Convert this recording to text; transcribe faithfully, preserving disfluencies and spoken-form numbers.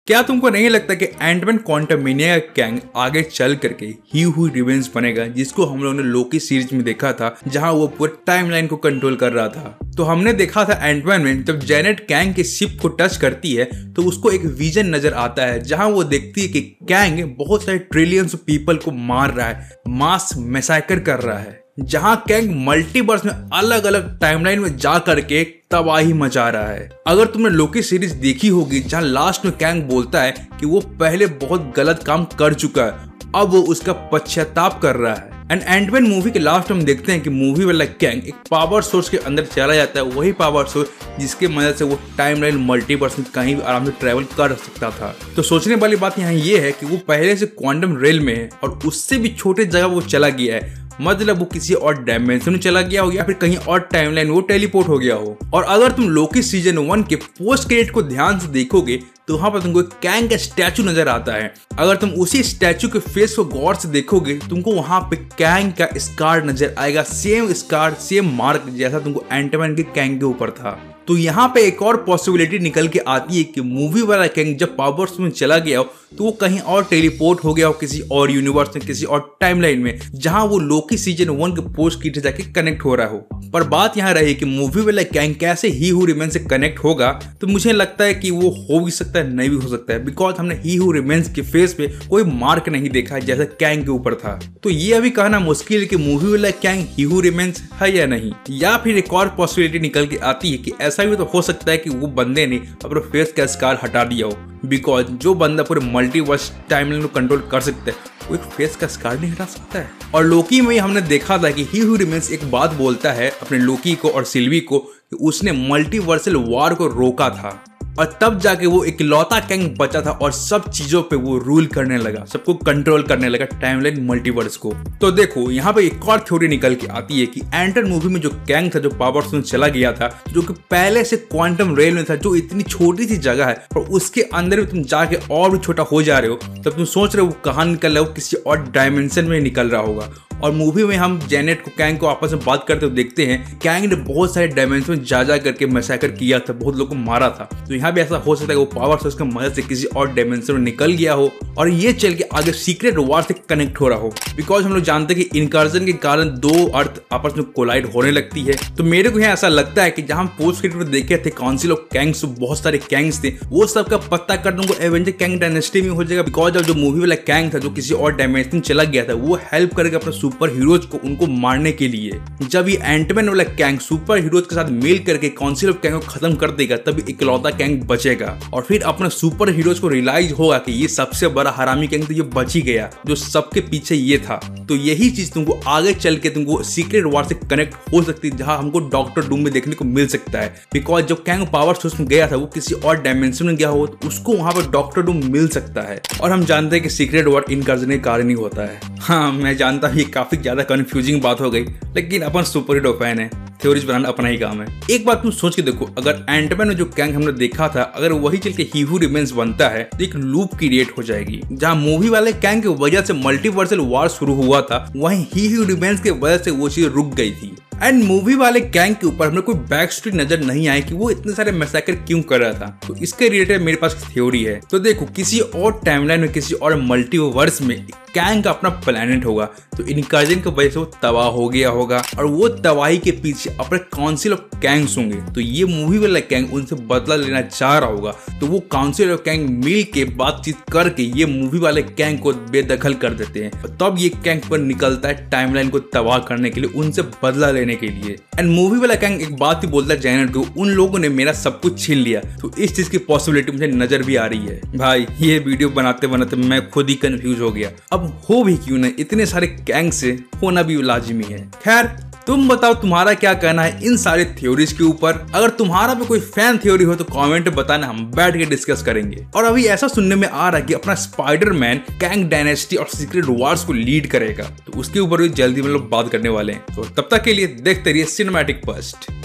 क्या तुमको नहीं लगता कि एंटमैन क्वांटममेनिया का कैंग आगे चल करके ही हुई रिवेंज बनेगा, जिसको हम लोगों ने लोकी सीरीज में देखा था, जहां वो पूरे टाइमलाइन को कंट्रोल कर रहा था। तो हमने देखा था एंटमैन में जब जैनेट कैंग के शिप को टच करती है तो उसको एक विजन नजर आता है, जहां वो देखती है कि कैंग बहुत सारे ट्रिलियंस पीपल को मार रहा है, मास मैसाकर कर रहा है, जहां कैंग मल्टीवर्स में अलग अलग टाइमलाइन में जा करके तबाही मचा रहा है। अगर तुमने लोकी सीरीज देखी होगी, जहां लास्ट में कैंग बोलता है कि वो पहले बहुत गलत काम कर चुका है, अब वो उसका पश्चाताप कर रहा है। एंड एंटमैन मूवी के लास्ट हम देखते हैं कि मूवी वाला कैंग एक पावर सोर्स के अंदर चला जाता है, वही पावर सोर्स जिसके मदद से वो टाइमलाइन मल्टीवर्स में कहीं भी आराम से ट्रैवल कर सकता था। तो सोचने वाली बात यहाँ ये है कि वो पहले से क्वांटम रेल में है और उससे भी छोटे जगह वो चला गया है, मतलब वो किसी और डायमेंशन में चला गया हो या फिर कहीं और टाइमलाइन वो टेलीपोर्ट हो गया हो। और अगर तुम लोकी सीजन वन के पोस्ट क्रेडिट को ध्यान से देखोगे तो वहां पर तुमको कैंग का स्टैचू नजर आता है। अगर तुम उसी स्टैचू के फेस को गौर से देखोगे तुमको वहां पे कैंग का स्कार नजर आएगा, सेम स्कार सेम मार्क जैसा तुमको एंटमैन के कैंग के ऊपर था। तो यहाँ पे एक और पॉसिबिलिटी निकल के आती है कि मूवी वाला कैंग जब पावर्स में चला गया हो तो वो कहीं और टेलीपोर्ट हो गया हो किसी और यूनिवर्स में, किसी और टाइमलाइन में, जहां वो लोकी सीजन वन के पोस्ट की जाके कनेक्ट हो रहा हो। पर बात यहाँ रही कि मूवी वाला कैंग कैसे ही हू रिमेन्स से कनेक्ट होगा, तो मुझे लगता है कि वो हो भी सकता है, नहीं भी हो सकता है, बिकॉज हमने ही हू रिमेन्स के फेस पे कोई मार्क नहीं देखा है जैसा कैंग के ऊपर था। तो ये अभी कहना मुश्किल है कि मूवी वाला कैंग ही हू रिमेन्स है या नहीं। या फिर एक और पॉसिबिलिटी निकल के आती है कि ऐसा भी तो हो सकता है कि वो बंदे ने अपने फेस का स्कार हटा दिया हो, बिकॉज जो बंदा पूरे मल्टीवर्स टाइमलाइन को कंट्रोल कर सकता है वो एक फेस का स्कार नहीं हटा सकता है। और लोकी में हमने देखा था कि ही हू रिमेन्स एक बात बोलता है अपने लोकी को और सिल्वी को कि उसने मल्टीवर्सल वॉर को रोका था और तब जाके वो इकलौता कैंग बचा था और सब चीजों पे वो रूल करने लगा, सबको कंट्रोल करने लगा टाइमलाइन मल्टीवर्स को। तो देखो यहाँ पे एक और थ्योरी निकल के आती है कि एंटर मूवी में जो कैंग था जो पावर्स में चला गया था, जो कि पहले से क्वांटम रेल में था, जो इतनी छोटी सी जगह है और उसके अंदर भी तुम जाके और भी छोटा हो जा रहे हो, तब तुम सोच रहे हो वो कहाँ निकल रहा है, वो किसी और डायमेंशन में निकल रहा होगा। और मूवी में हम जैनेट को कैंग को आपस में बात करते हुए देखते हैं, कैंग ने बहुत सारे डायमेंशन में जा जा करके मैसाकर किया था, बहुत लोगों को मारा था। तो यहाँ भी ऐसा हो सकता है कि वो पावर सोर्स की मदद से किसी और डायमेंशन में निकल गया हो और ये चल के आगे सीक्रेट वॉर से कनेक्ट हो रहा हो, बिकॉज हम लोग जानते हैं कि इनकर्जन के कारण दो अर्थ आपस में कोलाइड होने लगती है। तो मेरे को यहाँ ऐसा लगता है कि जहां पोस्ट क्रेडिट में देखे थे काउंसिल ऑफ कैंग्स, बहुत सारे कैंग्स थे, वो सबका पत्ता कर दूंगा एवेंजर कैंग डायनेस्टी में हो जाएगा, बिकॉज अब जो मूवी वाला कैंग था जो किसी और डायमेंशन चला गया था, वो हेल्प करेगा अपने सुपर हीरोज को उनको मारने के लिए। जब ये एंटमैन वाला कैंग सुपर हीरोज के साथ मिल करके काउंसिल ऑफ कैंग को खत्म कर देगा, तभी इकलौता कैंग बचेगा और फिर अपने सुपर हीरोज को रियलाइज होगा कि ये सबसे बड़ा हरामी कैंग तो ये बच ही गया जो सबके पीछे ये था। तो यही चीज तुमको आगे चल के तुमको सीक्रेट वॉर से कनेक्ट हो सकती है, जहां हमको डॉक्टर डूम में देखने को मिल सकता है, बिकॉज जब कैंग पावर सोर्स में गया था वो किसी और डायमेंशन में गया हो तो उसको वहां पर डॉक्टर डूम मिल सकता है। और हम जानते हैं कि सीक्रेट वॉर इनकर्जन के कारण ही होता है। हाँ, मैं जानता हूँ ये काफी ज्यादा कंफ्यूजिंग बात हो गई, लेकिन अपन सुपर हीरो फैन है, थ्योरीज बनाना अपना ही काम है। एक बात तुम सोच के देखो, अगर एंटमैन में जो कैंग हमने देखा था अगर वही चल के ही हू रिमेन्स बनता है तो एक लूप क्रिएट हो जाएगी, जहां मूवी वाले कैंग की वजह से मल्टीवर्सल वॉर शुरू हुआ था, वहीं ही हू रिमेन्स की वजह से वो चीज रुक गई थी। एंड मूवी वाले कैंग के ऊपर हमें कोई बैक स्टोरी नजर नहीं आई कि वो इतने सारे मैसाकर क्यों कर रहा था। तो इसके रिलेटेड मेरे पास थ्योरी है। तो देखो, किसी और टाइमलाइन में किसी और मल्टीवर्स में कैंग का अपना प्लेनेट होगा, तो इनकर्जन की वजह से वो तबाह हो गया होगा और वो तबाही के पीछे अपने काउंसिल ऑफ कैंग्स होंगे। तो ये मूवी वाला कैंग उनसे बदला लेना चाह रहा होगा, तो वो काउंसिल ऑफ कैंग मिल के बातचीत करके ये मूवी वाले कैंग को बेदखल कर देते हैं। तब ये कैंग पर निकलता है टाइमलाइन को तबाह करने के लिए, उनसे बदला लेने के लिए। एंड मूवी वाला कैंग एक बात ही बोलता है जैनेट को, उन लोगों ने मेरा सब कुछ छीन लिया। तो इस चीज की पॉसिबिलिटी मुझे नजर भी आ रही है। भाई, ये वीडियो बनाते बनाते मैं खुद ही कंफ्यूज हो गया। अब हो भी क्यों नहीं, इतने सारे कैंग से होना भी लाजिमी है। खैर, तुम बताओ तुम्हारा क्या कहना है इन सारे थ्योरीज के ऊपर। अगर तुम्हारा भी कोई फैन थ्योरी हो तो कमेंट में बताना, हम बैठ के डिस्कस करेंगे। और अभी ऐसा सुनने में आ रहा है कि अपना स्पाइडरमैन कैंग डायनेस्टी और सीक्रेट वॉर्स को लीड करेगा, तो उसके ऊपर भी जल्दी हम लोग बात करने वाले हैं। तो तब तक के लिए देखते रहिए सिनेमैटिक फर्स्ट।